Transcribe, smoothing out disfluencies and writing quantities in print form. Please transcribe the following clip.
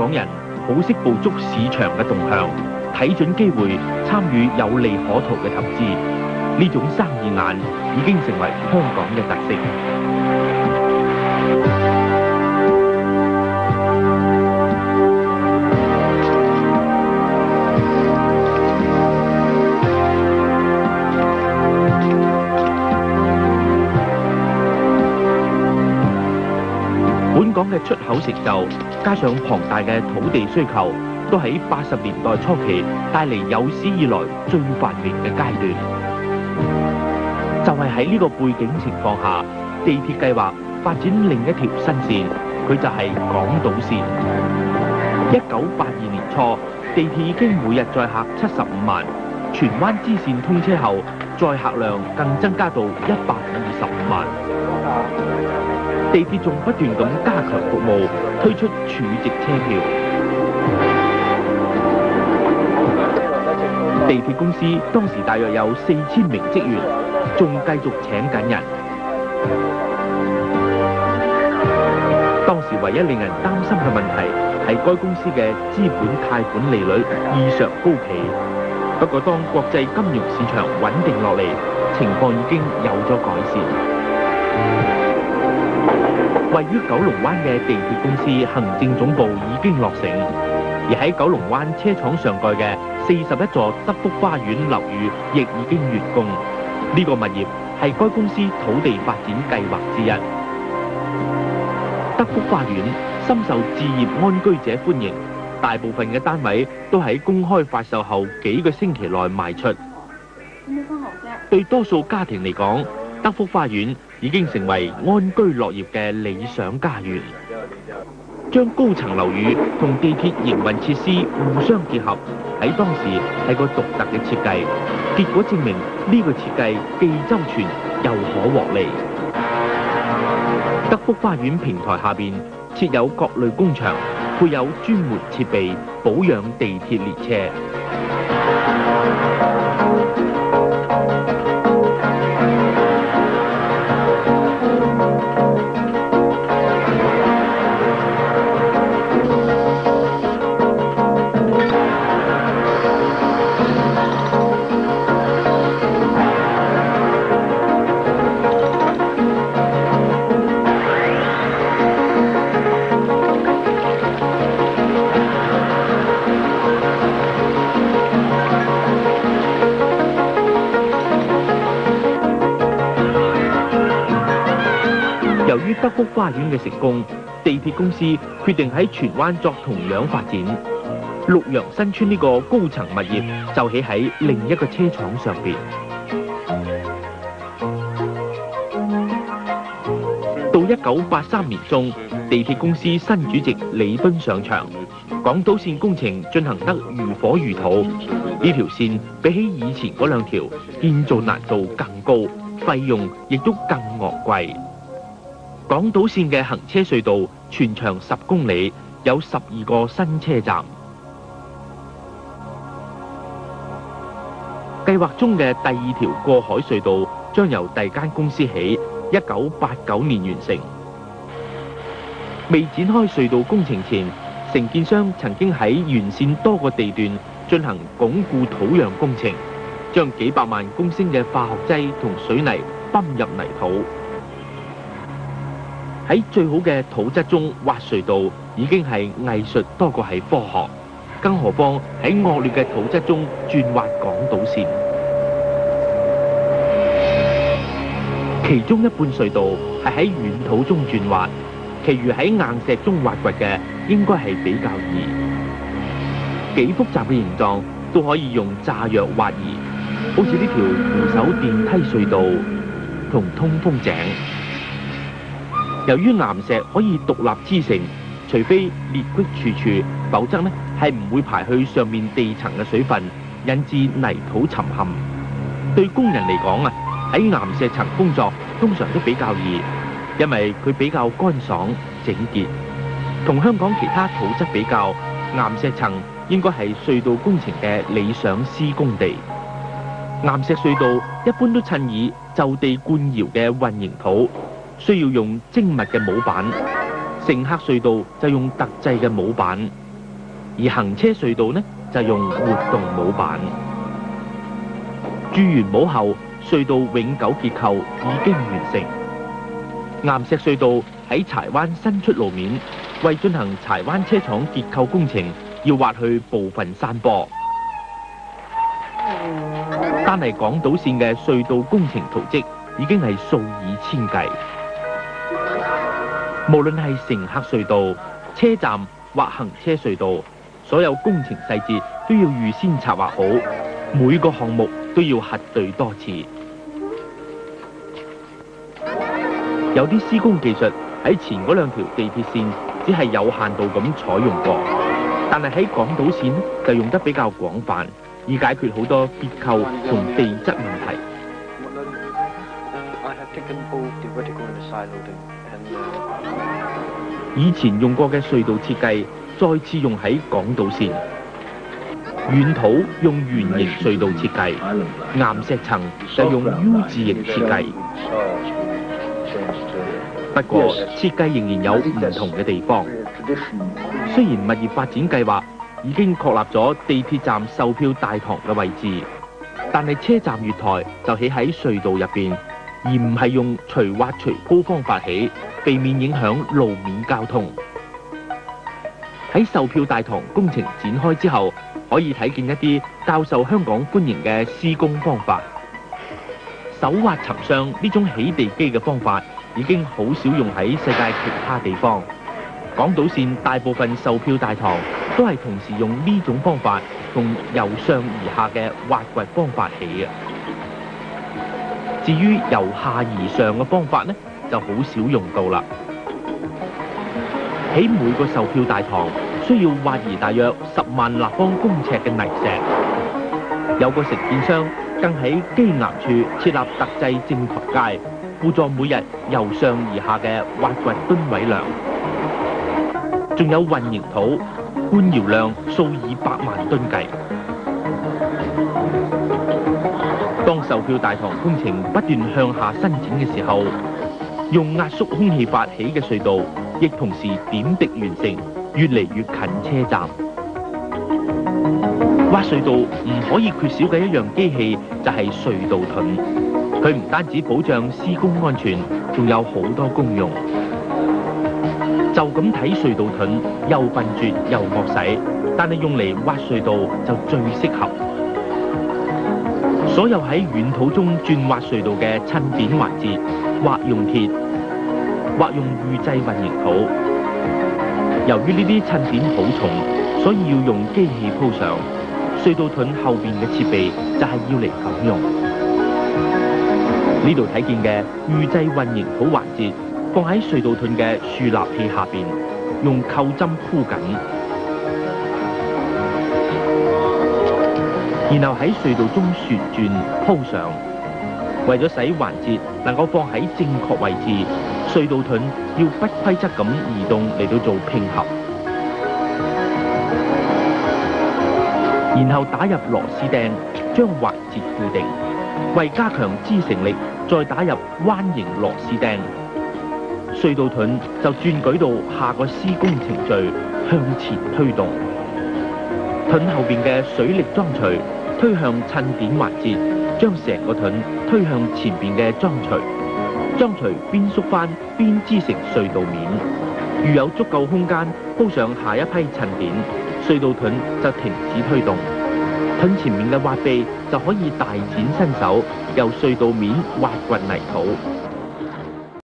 港人好識捕捉市場嘅動向，睇準機會參與有利可圖嘅投資，呢種生意眼已經成為香港嘅特色。本港嘅出口成就，加上龐大嘅土地需求，都喺80年代初期帶嚟有史以來最繁榮嘅階段。就係喺呢個背景情況下，地鐵計劃發展另一條新線，佢就係港島線。1982年初，地鐵已經每日載客75萬，荃灣支線通車後，載客量更增加到125萬。地鐵仲不斷咁加強服務，推出儲值車票。地鐵公司當時大約有4000名職員，仲繼續請緊人。當時唯一令人擔心嘅問題係該公司嘅資本貸款利率異常高企。不過當國際金融市場穩定落嚟，情況已經有咗改善。位於九龍灣嘅地鐵公司行政總部已經落成，而喺九龍灣車廠上蓋嘅41座德福花園樓宇亦已經完工。呢個物業係該公司土地發展計劃之一。德福花園深受置業安居者歡迎，大部分嘅單位都喺公開發售後幾個星期內賣出。對多數家庭嚟講，德福花園已經成為安居樂業嘅理想家園。將高層樓宇同地鐵營運設施互相結合，喺當時係個獨特嘅設計。結果證明呢個設計既周全又可獲利。德福花園平台下邊設有各類工場，配有專門設備保養地鐵列車。由於德福花園嘅成功，地鐵公司決定喺荃灣作同樣發展。綠楊新村呢個高層物業就起喺另一個車廠上邊。到1983年中，地鐵公司新主席李敦上場，港島線工程進行得如火如荼。呢條線比起以前嗰兩條，建造難度更高，費用亦都更昂貴。港島線嘅行車隧道全長10公里，有12個新車站。計劃中嘅第2條過海隧道將由第二間公司起，1989年完成。未展開隧道工程前，承建商曾經喺沿線多個地段進行鞏固土壤工程，將幾百萬公升嘅化學劑同水泥泵入泥土。喺最好嘅土質中挖隧道已經係藝術多過係科學，更何況喺惡劣嘅土質中鑽挖港島線。其中一半隧道係喺軟土中鑽挖，其餘喺硬石中挖掘嘅應該係比較易。幾複雜嘅形狀都可以用炸藥挖移，好似呢條扶手電梯隧道同通風井。由於岩石可以獨立支承，除非裂隙處處，否則係唔會排去上面地層嘅水分，引致泥土沉陷。對工人嚟講喺岩石層工作通常都比較易，因為佢比較乾爽整潔。同香港其他土質比較，岩石層應該係隧道工程嘅理想施工地。岩石隧道一般都襯以就地灌窯嘅混凝土，需要用精密嘅模板。乘客隧道就用特製嘅模板， 而行車隧道呢就用活動模板。鑄完模後，隧道永久結構已經完成。岩石隧道喺柴灣新出路面，為進行柴灣車廠結構工程，要挖去部分山坡。單係港島線嘅隧道工程圖則已經係數以千計。無論係乘客隧道、車站或行車隧道，所有工程細節都要預先策劃好，每個項目都要核對多次。有啲施工技術喺前嗰兩條地鐵線只係有限度咁採用過，但係喺港島線就用得比較廣泛，以解決好多結構同地質問題。以前用過嘅隧道設計，再次用喺港島線。軟土用圓形隧道設計，岩石層就用 U 字形設計。不過設計仍然有唔同嘅地方。雖然物業發展計劃已經確立咗地鐵站售票大堂嘅位置，但係車站月台就起喺隧道入邊，而唔係用隨挖隨鋪方法起，避免影響路面交通。喺售票大堂工程展開之後，可以睇見一啲較受香港歡迎嘅施工方法。手挖沉箱呢種起地基嘅方法已經好少用喺世界其他地方。港島線大部分售票大堂都係同時用呢種方法同由上而下嘅挖掘方法起嘅。至於由下而上嘅方法呢，就好少用到啦。喺每個售票大堂需要挖移大約10萬立方公尺嘅泥石。有個承建商更喺基岩處設立特製正台階，輔助每日由上而下嘅挖掘噸位量。仲有混凝土，灌窯量數以百萬噸計。當售票大堂工程不斷向下伸展嘅時候，用壓縮空氣法起嘅隧道，亦同時點滴完成，越嚟越近車站。挖隧道唔可以缺少嘅一樣機器就係隧道盾，佢唔單止保障施工安全，仲有好多功用。就咁睇隧道盾又笨拙又惡使，但係用嚟挖隧道就最適合。所有喺軟土中鑽挖隧道嘅襯點環節，或用鐵，或用預製混凝土。由於呢啲襯點好重，所以要用機器鋪上。隧道盾後邊嘅設備就係要嚟咁用。呢度睇見嘅預製混凝土環節，放喺隧道盾嘅豎立器下邊，用扣針箍緊，然後喺隧道中旋轉鋪上。為咗使環節能夠放喺正確位置，隧道盾要不規則咁移動嚟到做拼合，然後打入螺絲釘，將環節固定。為加強支承力，再打入彎形螺絲釘。隧道盾就轉舉到下個施工程序，向前推動。盾後邊嘅水力樁錘推向襯點環節，將成個盾推向前邊嘅樁錘。樁錘邊縮翻邊支成隧道面。如有足夠空間鋪上下一批襯點，隧道盾就停止推動。盾前面嘅挖臂就可以大展身手，由隧道面挖掘泥土。